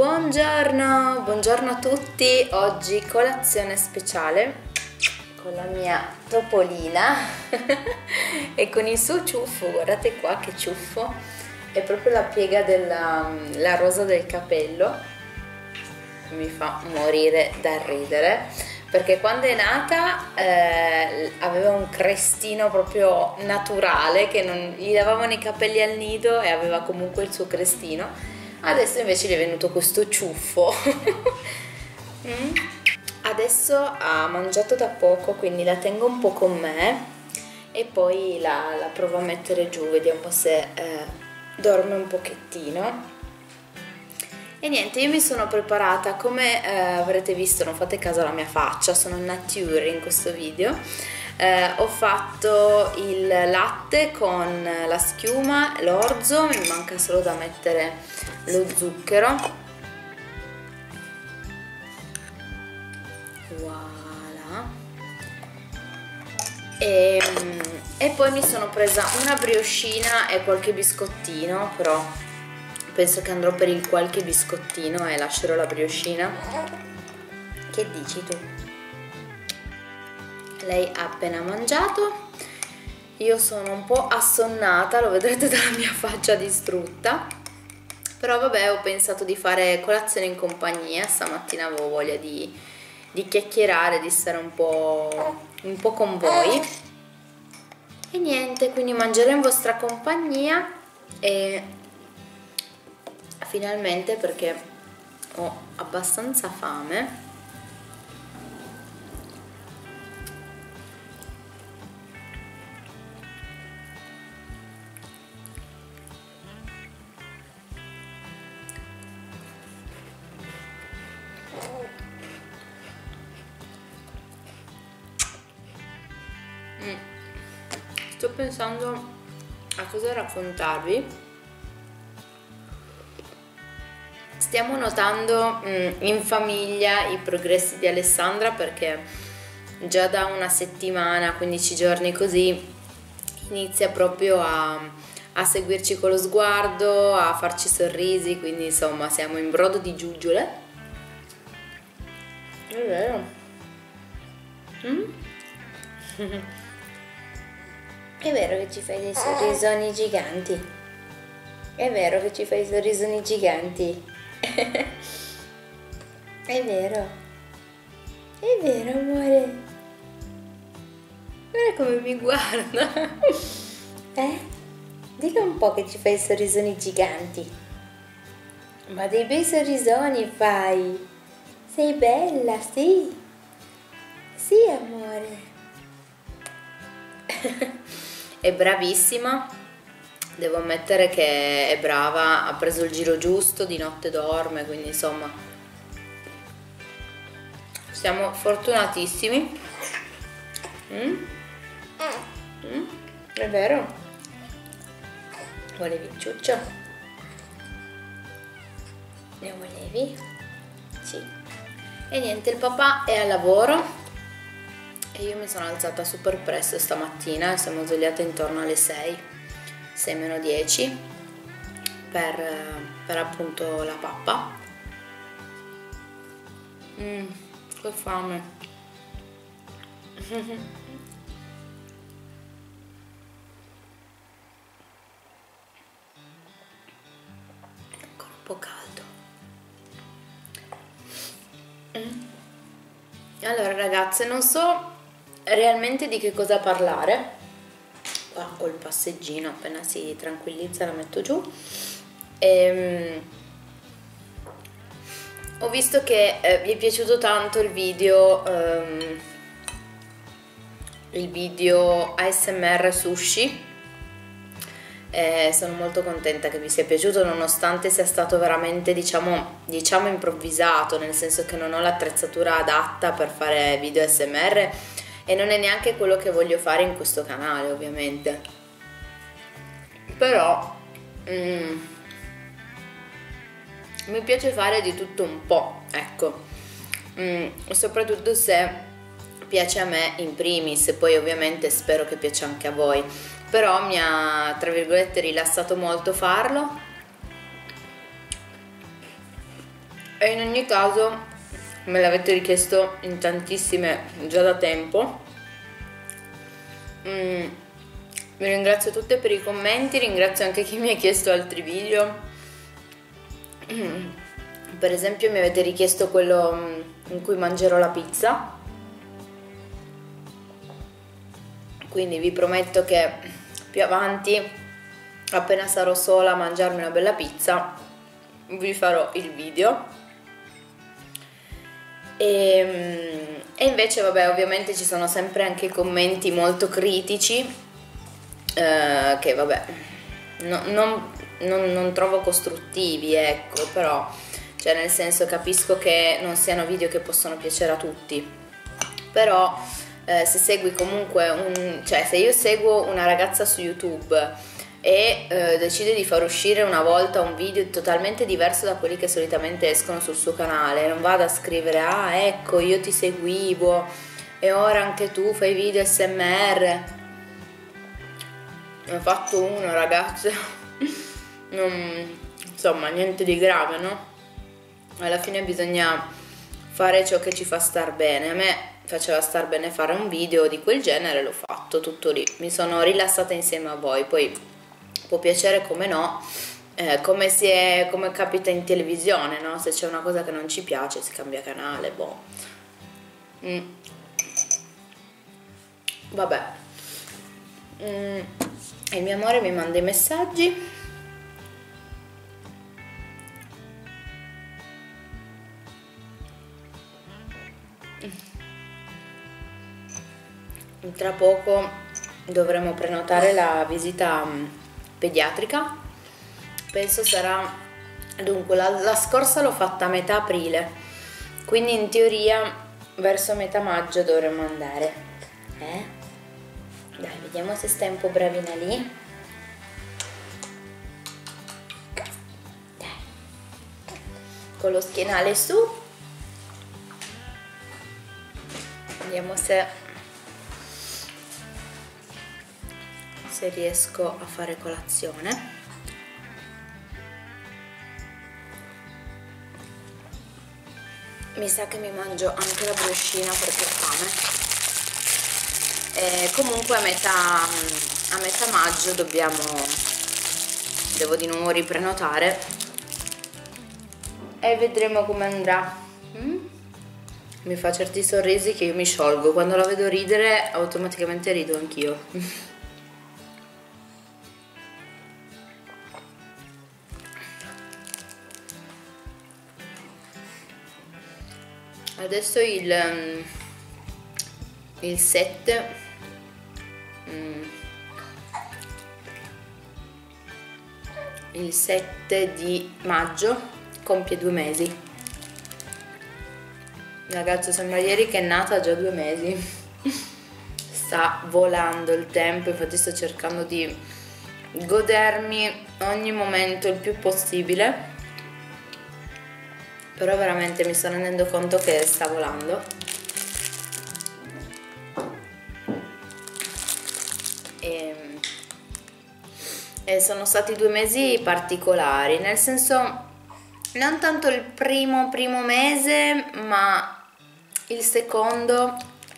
Buongiorno, buongiorno a tutti. Oggi colazione speciale con la mia topolina e con il suo ciuffo. Guardate qua che ciuffo, è proprio la piega della rosa del capello. Mi fa morire da ridere perché quando è nata aveva un crestino proprio naturale, che non gli davavano i capelli al nido e aveva comunque il suo crestino. Adesso invece gli è venuto questo ciuffo. Adesso ha mangiato da poco, quindi la tengo un po' con me e poi la provo a mettere giù, vediamo un po' se dorme un pochettino. E niente, io mi sono preparata, come avrete visto, non fate caso alla mia faccia, sono nature in questo video. Ho fatto il latte con la schiuma, l'orzo, mi manca solo da mettere lo zucchero. Voilà. E poi mi sono presa una brioscina e qualche biscottino, però penso che andrò per il qualche biscottino e lascerò la brioscina. Che dici tu? Lei ha appena mangiato, io sono un po' assonnata, lo vedrete dalla mia faccia distrutta, però vabbè, ho pensato di fare colazione in compagnia. Stamattina avevo voglia di chiacchierare, di stare un po' con voi e niente, quindi mangerò in vostra compagnia e finalmente, perché ho abbastanza fame. Sto pensando a cosa raccontarvi. Stiamo notando in famiglia i progressi di Alessandra, perché già da una settimana, 15 giorni così, inizia proprio a seguirci con lo sguardo, a farci sorrisi, quindi insomma siamo in brodo di giuggiole. È vero. È vero che ci fai dei sorrisoni giganti. È vero che ci fai sorrisoni giganti. È vero. È vero, amore. Guarda come mi guarda. Dica un po' che ci fai sorrisoni giganti. Ma dei bei sorrisoni fai. Sei bella, sì. Sì, amore. È bravissima, devo ammettere che è brava, ha preso il giro giusto, di notte dorme, quindi insomma siamo fortunatissimi. È vero? Volevi il ciuccio? Ne volevi? Sì. E niente, il papà è al lavoro e io mi sono alzata super presto stamattina e siamo svegliate intorno alle 6 meno 10 per appunto la pappa. Che fame. Ancora un po' caldo. Allora ragazze, non so realmente di che cosa parlare. Qua ho il passeggino, appena si tranquillizza la metto giù. Ho visto che vi è piaciuto tanto il video ASMR sushi. Sono molto contenta che vi sia piaciuto, nonostante sia stato veramente diciamo improvvisato, nel senso che non ho l'attrezzatura adatta per fare video ASMR e non è neanche quello che voglio fare in questo canale, ovviamente. Però mi piace fare di tutto un po', ecco, soprattutto se piace a me in primis, poi ovviamente spero che piaccia anche a voi. Però mi ha, tra virgolette, rilassato molto farlo E in ogni caso me l'avete richiesto in tantissime già da tempo. Vi ringrazio tutte per i commenti, ringrazio anche chi mi ha chiesto altri video. Per esempio mi avete richiesto quello in cui mangerò la pizza, quindi vi prometto che più avanti, appena sarò sola a mangiarmi una bella pizza, vi farò il video. E invece vabbè, ovviamente ci sono sempre anche commenti molto critici che vabbè non trovo costruttivi, ecco, però cioè nel senso capisco che non siano video che possono piacere a tutti, però se segui comunque cioè se io seguo una ragazza su YouTube e decide di far uscire una volta un video totalmente diverso da quelli che solitamente escono sul suo canale, non vado a scrivere ah ecco io ti seguivo e ora anche tu fai video SMR. Ne ho fatto uno, ragazze, insomma niente di grave, no? Alla fine bisogna fare ciò che ci fa star bene. A me faceva star bene fare un video di quel genere, l'ho fatto, tutto lì, mi sono rilassata insieme a voi. Poi può piacere come no, come capita in televisione, no? Se c'è una cosa che non ci piace si cambia canale, boh. Vabbè. Il mio amore mi manda i messaggi. Tra poco dovremo prenotare la visita pediatrica, penso sarà, dunque la scorsa l'ho fatta a metà aprile, quindi in teoria verso metà maggio dovremmo andare. Dai, vediamo se stai un po' bravina lì. Dai. Con lo schienale su, vediamo se riesco a fare colazione. Mi sa che mi mangio anche la briochina perché ho fame. E comunque a metà maggio devo di nuovo riprenotare e vedremo come andrà. Mi fa certi sorrisi che io mi sciolgo, quando la vedo ridere automaticamente rido anch'io. Adesso il 7 il 7 di maggio compie 2 mesi. Ragazzi, sembra ieri che è nata già 2 mesi. Sta volando il tempo, infatti sto cercando di godermi ogni momento il più possibile, però veramente mi sto rendendo conto che sta volando. E sono stati 2 mesi particolari, nel senso non tanto il primo mese, ma il secondo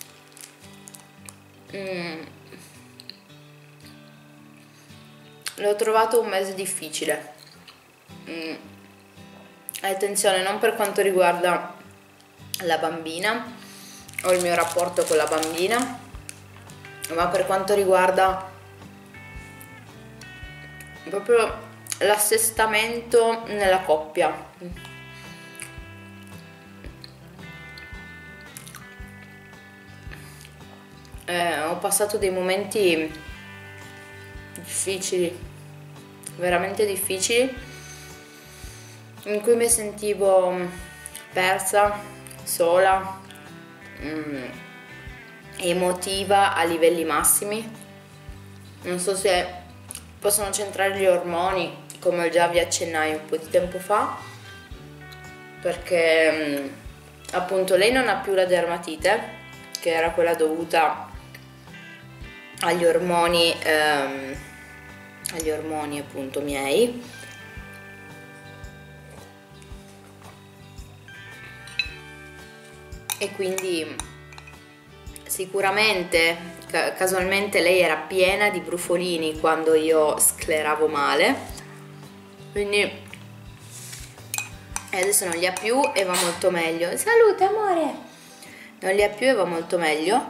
l'ho trovato un mese difficile. Attenzione, non per quanto riguarda la bambina o il mio rapporto con la bambina, ma per quanto riguarda proprio l'assestamento nella coppia. Ho passato dei momenti difficili, veramente difficili, in cui mi sentivo persa, sola, emotiva a livelli massimi. Non so se possono c'entrare gli ormoni, come già vi accennai un po' di tempo fa, perché appunto lei non ha più la dermatite, che era quella dovuta agli ormoni appunto miei, e quindi sicuramente casualmente lei era piena di brufolini quando io scleravo male, quindi adesso non li ha più e va molto meglio. Salute amore! Non li ha più e va molto meglio.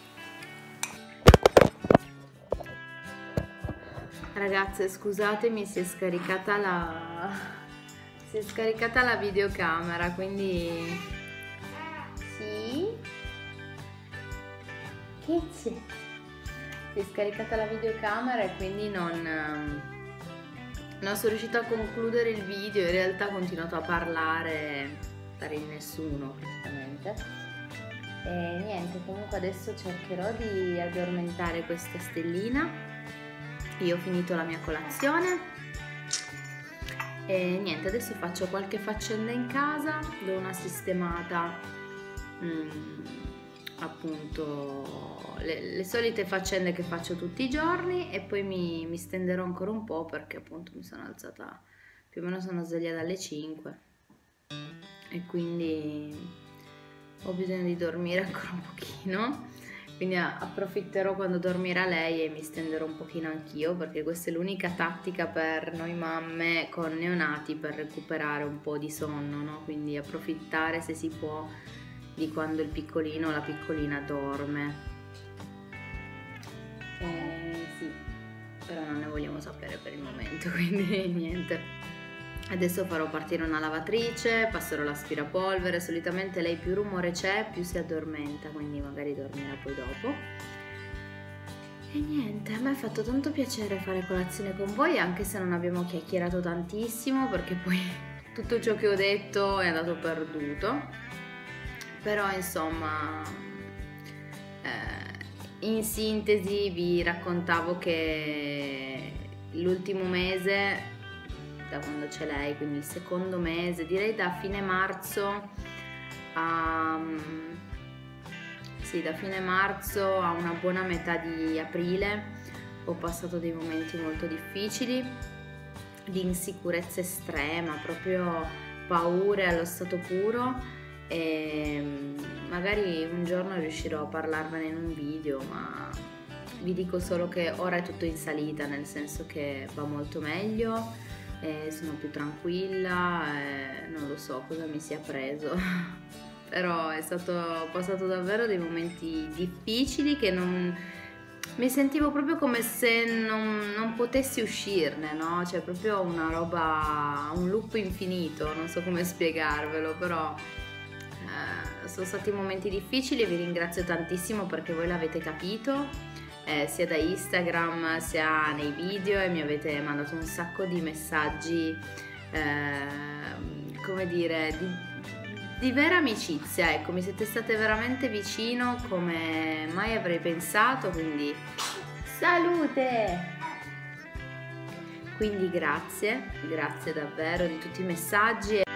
Ragazze, scusatemi, si è scaricata la videocamera, quindi sì, che c'è? Si è scaricata la videocamera e quindi non sono riuscita a concludere il video. In realtà ho continuato a parlare per il nessuno praticamente. E niente, comunque adesso cercherò di addormentare questa stellina. Io ho finito la mia colazione e niente, adesso faccio qualche faccenda in casa, do una sistemata, appunto le solite faccende che faccio tutti i giorni, e poi mi stenderò ancora un po' perché appunto mi sono alzata, più o meno sono svegliata alle 5 e quindi ho bisogno di dormire ancora un pochino. Quindi approfitterò quando dormirà lei e mi stenderò un pochino anch'io, perché questa è l'unica tattica per noi mamme con neonati per recuperare un po' di sonno, no? Quindi approfittare se si può di quando il piccolino o la piccolina dorme. Sì, però non ne vogliamo sapere per il momento, quindi niente. Adesso farò partire una lavatrice, passerò l'aspirapolvere. Solitamente lei più rumore c'è più si addormenta, quindi magari dormirà poi dopo. E niente, a me è fatto tanto piacere fare colazione con voi, anche se non abbiamo chiacchierato tantissimo, perché poi tutto ciò che ho detto è andato perduto. Però insomma, in sintesi vi raccontavo che l'ultimo mese, da quando c'è lei, quindi il secondo mese, direi da fine marzo a una buona metà di aprile, ho passato dei momenti molto difficili, di insicurezza estrema, proprio paure allo stato puro, e magari un giorno riuscirò a parlarvene in un video, ma vi dico solo che ora è tutto in salita, nel senso che va molto meglio. Sono più tranquilla, non lo so cosa mi sia preso però ho passato davvero dei momenti difficili che mi sentivo proprio come se non potessi uscirne, no? Cioè proprio una roba, un loop infinito, non so come spiegarvelo, però sono stati momenti difficili e vi ringrazio tantissimo perché voi l'avete capito. Sia da Instagram sia nei video, e mi avete mandato un sacco di messaggi, come dire, di vera amicizia, ecco, mi siete state veramente vicino come mai avrei pensato, quindi salute! Quindi grazie davvero di tutti i messaggi.